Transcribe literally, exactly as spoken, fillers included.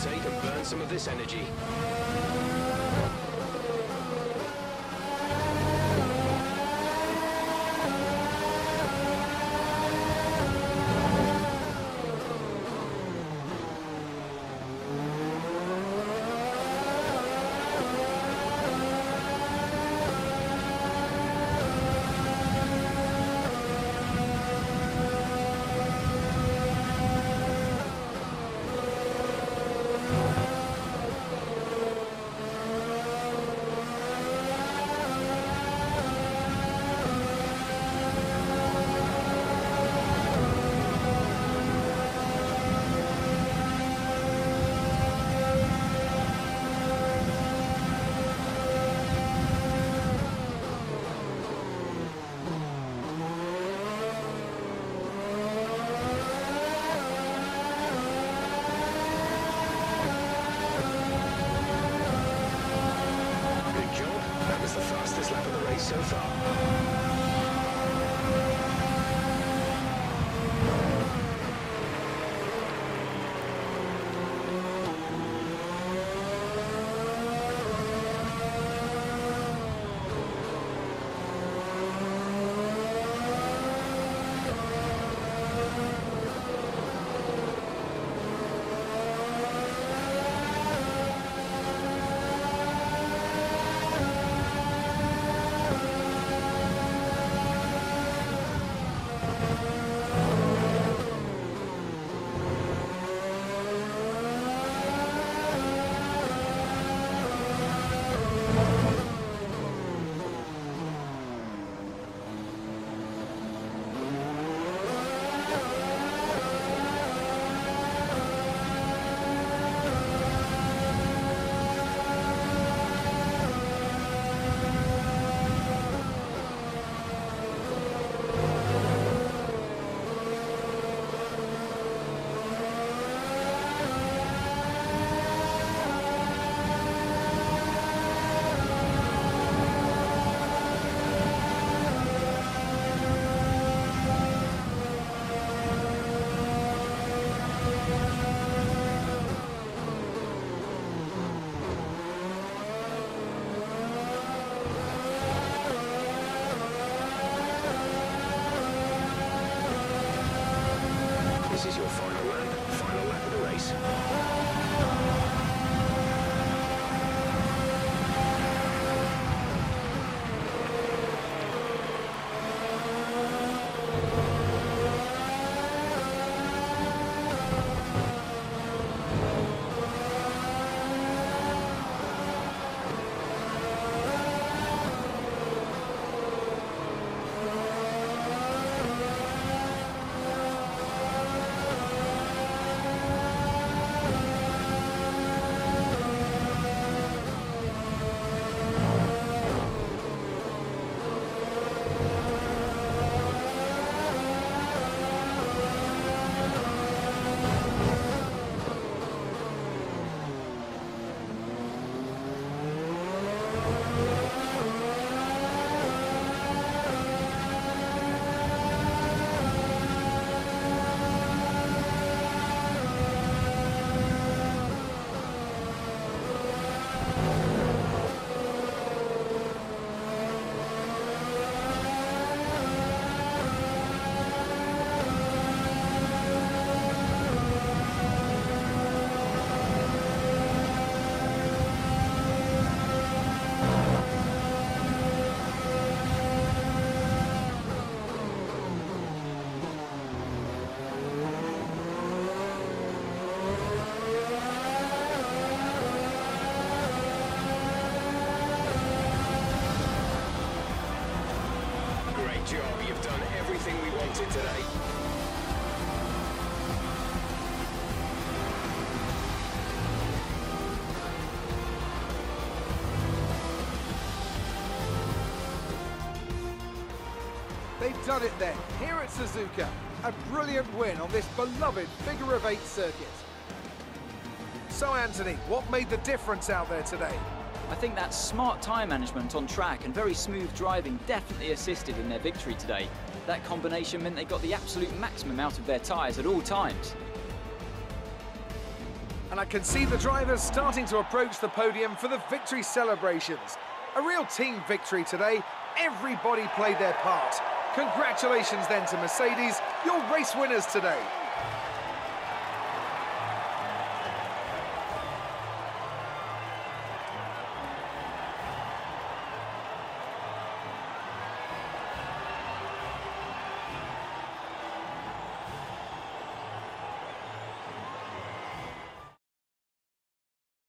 overtake and burn some of this energy. So far. This is your final lap, final lap of the race. Job. You've done everything we wanted today. They've done it then, here at Suzuka. A brilliant win on this beloved figure of eight circuit. So Anthony, what made the difference out there today? I think that smart tyre management on track and very smooth driving definitely assisted in their victory today. That combination meant they got the absolute maximum out of their tyres at all times. And I can see the drivers starting to approach the podium for the victory celebrations. A real team victory today. Everybody played their part. Congratulations then to Mercedes, your race winners today.